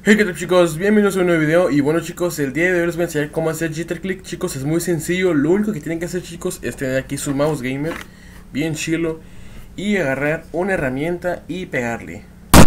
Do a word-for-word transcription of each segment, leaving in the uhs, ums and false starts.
Hey, ¿qué tal, chicos? Bienvenidos a un nuevo video. Y bueno, chicos, el día de hoy les voy a enseñar cómo hacer jitter click. Chicos, es muy sencillo. Lo único que tienen que hacer, chicos, es tener aquí su mouse gamer bien chilo y agarrar una herramienta y pegarle.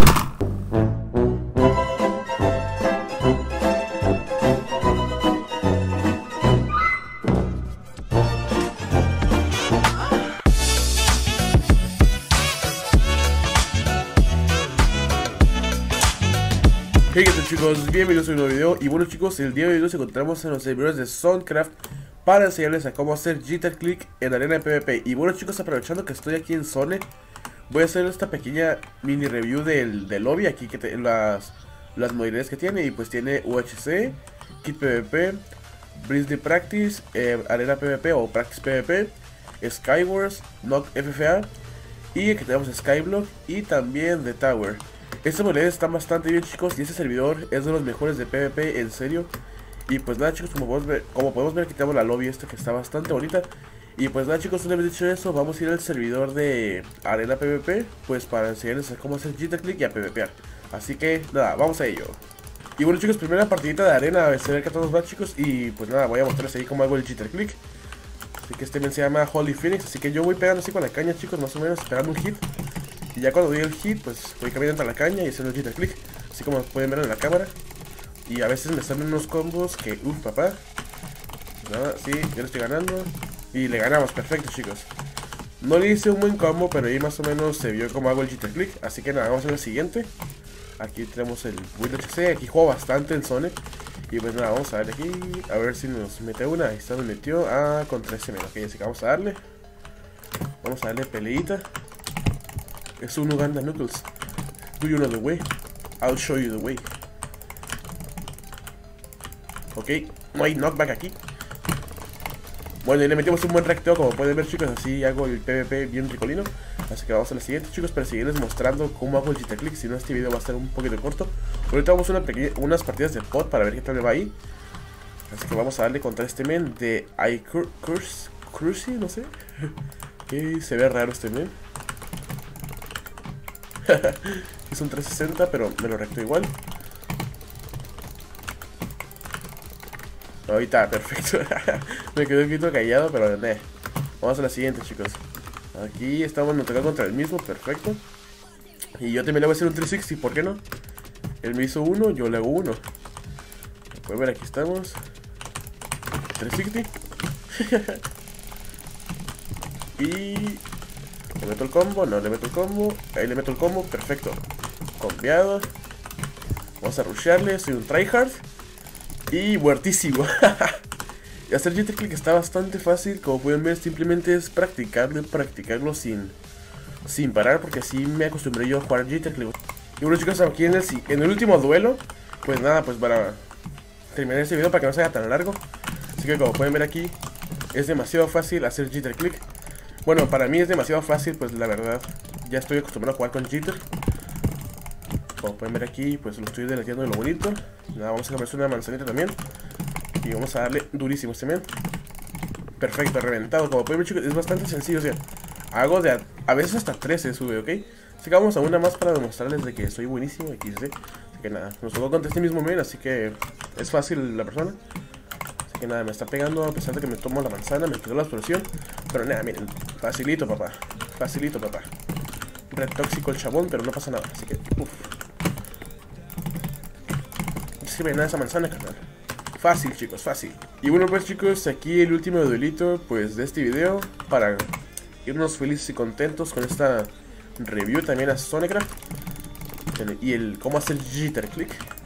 Hey, ¿qué tal, chicos? Bienvenidos a un nuevo video. Y bueno, chicos, el día de hoy nos encontramos en los servidores de Soundcraft para enseñarles a cómo hacer jitter click en arena de PvP. Y bueno, chicos, aprovechando que estoy aquí en Zone, voy a hacer esta pequeña mini review del, del lobby. Aquí que te, las, las modalidades que tiene. Y pues tiene U H C, Kit PvP, Breeze Practice, eh, Arena PvP o Practice PvP, Skywars, Knock F F A, y aquí tenemos Skyblock y también The Tower. Estas modalidades están bastante bien, chicos, y este servidor es de los mejores de PvP, en serio. Y pues nada, chicos, como podemos ver, como podemos ver aquí tenemos la lobby esta que está bastante bonita. Y pues nada, chicos, una vez dicho eso, vamos a ir al servidor de Arena PvP, pues para enseñarles a cómo hacer jitter click y a PvPear. Así que nada, vamos a ello. Y bueno, chicos, primera partidita de arena, a ver qué tal nos va, chicos. Y pues nada, voy a mostrarles ahí cómo hago el jitter click. Así que este men se llama Holy Phoenix, así que yo voy pegando así con la caña, chicos, más o menos, pegando un hit. Y ya cuando doy el hit, pues voy caminando a la caña y haciendo el jitter click, así como pueden ver en la cámara. Y a veces me salen unos combos que, uff, papá. Nada, sí, yo le estoy ganando. Y le ganamos, perfecto, chicos. No le hice un buen combo, pero ahí más o menos se vio cómo hago el jitter click. Así que nada, vamos a ver el siguiente. Aquí tenemos el Build H C, aquí juego bastante en Zone. Y pues nada, vamos a ver aquí, a ver si nos mete una. Ahí está, nos metió, ah, contra ese menos. Ok, así que vamos a darle. Vamos a darle peleita. Es un Uganda Knuckles. Do you know the way? I'll show you the way. Ok, no hay knockback aquí. Bueno, y le metimos un buen recteo, como pueden ver, chicos. Así hago el PvP bien ricolino. Así que vamos a la siguiente, chicos, para seguirles mostrando cómo hago el jitter click. Si no, este video va a estar un poquito corto. Ahorita vamos a una pequeña, unas partidas de P O D para ver qué tal me va ahí. Así que vamos a darle contra este men de iCurse, Cruci, no sé. Ok, se ve raro este men. Es un trescientos sesenta, pero me lo recto igual. Ahorita, perfecto. Me quedé un poquito callado, pero eh. Vamos a la siguiente, chicos. Aquí estamos nos toca contra el mismo, perfecto. Y yo también le voy a hacer un trescientos sesenta, ¿por qué no? Él me hizo uno, yo le hago uno. Pueden ver, aquí estamos. trescientos sesenta. Y... ¿le meto el combo? No, le meto el combo. Ahí le meto el combo, perfecto. Combiado. Vamos a rushearle, soy un tryhard. Y muertísimo. Y hacer jitter click está bastante fácil. Como pueden ver, simplemente es practicarlo, practicarlo sin, sin parar, porque así me acostumbré yo a jugar jitter click. Y bueno, chicos, aquí en el, en el último duelo, pues nada, pues para terminar este video, para que no sea tan largo. Así que como pueden ver aquí, es demasiado fácil hacer jitter click. Bueno, para mí es demasiado fácil, pues la verdad, ya estoy acostumbrado a jugar con jitter. Como pueden ver aquí, pues lo estoy deleteando de lo bonito. Nada, vamos a comerse una manzanita también. Y vamos a darle durísimo a este men. Perfecto, reventado. Como pueden ver, chicos, es bastante sencillo. O sea, hago de a, a veces hasta trece sube, ¿ok? Así que vamos a una más para demostrarles de que soy buenísimo. Aquí sí. Así que nada, nos tocó contra este mismo men, así que es fácil la persona. Así que nada, me está pegando a pesar de que me tomo la manzana, me quedó la explosión. Pero nada, miren, facilito, papá. Facilito, papá. Red tóxico el chabón, pero no pasa nada. Así que, uff. No sirve nada esa manzana, carnal. Fácil, chicos, fácil. Y bueno, pues, chicos, aquí el último duelito, pues, de este video. Para irnos felices y contentos con esta review también a Zonecraft. Y el cómo hacer jitter click.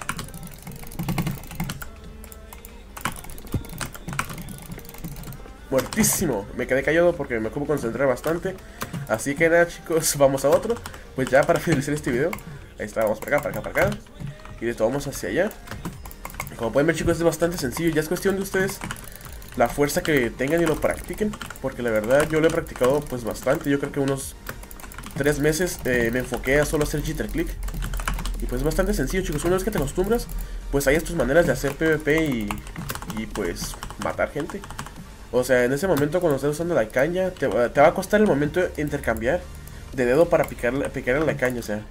Muertísimo, me quedé callado porque me ocupo concentrar bastante. Así que nada, chicos, vamos a otro. Pues ya para finalizar este video. Ahí está, vamos para acá, para acá, para acá. Y de todo vamos hacia allá. Como pueden ver, chicos, es bastante sencillo. Ya es cuestión de ustedes la fuerza que tengan y lo practiquen. Porque la verdad yo lo he practicado pues bastante. Yo creo que unos tres meses eh, me enfoqué a solo hacer jitter click. Y pues es bastante sencillo, chicos. Una vez que te acostumbras, pues hay tus maneras de hacer PvP y, y pues matar gente. O sea, en ese momento cuando estás usando la caña, te, te va a costar el momento de intercambiar de dedo para picar, picar en la caña. O sea,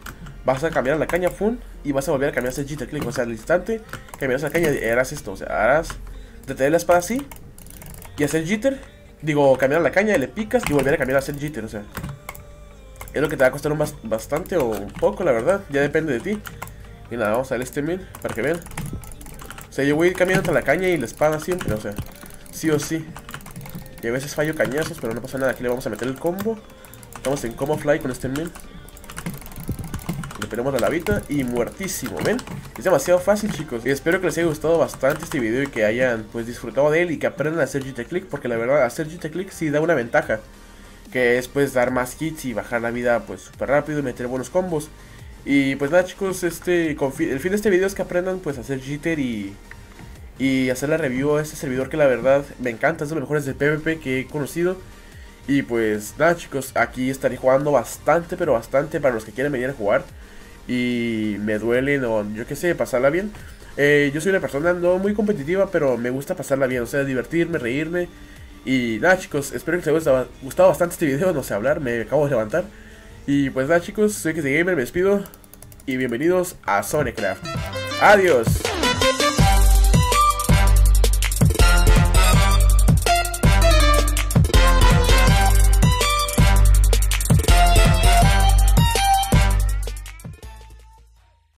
vas a cambiar la caña, fun, y vas a volver a cambiar a hacer jitter click. O sea, al instante cambiarás la caña y harás esto. O sea, harás detener la espada así y hacer jitter. Digo, cambiar la caña, le picas y volver a cambiar a hacer jitter. O sea, es lo que te va a costar un bas bastante o un poco, la verdad. Ya depende de ti. Y nada, vamos a darle este mil para que vean. O sea, yo voy a ir cambiando entre la caña y la espada siempre, o sea, sí o sí. Y a veces fallo cañazos, pero no pasa nada. Aquí le vamos a meter el combo. Estamos en combo fly con este mil. Le ponemos la lavita y muertísimo, ¿ven? Es demasiado fácil, chicos. Y espero que les haya gustado bastante este video y que hayan, pues, disfrutado de él y que aprendan a hacer jitter click. Porque la verdad, hacer jitter click sí da una ventaja, que es, pues, dar más hits y bajar la vida, pues, súper rápido y meter buenos combos. Y pues nada, chicos, este el fin de este video es que aprendan, pues, a hacer jitter y... Y hacer la review a este servidor que la verdad me encanta. Es de los mejores de PvP que he conocido. Y pues nada, chicos, aquí estaré jugando bastante, pero bastante para los que quieren venir a jugar y me duelen o yo qué sé, pasarla bien. eh, Yo soy una persona no muy competitiva, pero me gusta pasarla bien, o sea, divertirme, reírme. Y nada, chicos, espero que les haya gustado bastante este video. No sé hablar, me acabo de levantar. Y pues nada, chicos, soy XDGamer, me despido y bienvenidos a Zonecraft. Adiós.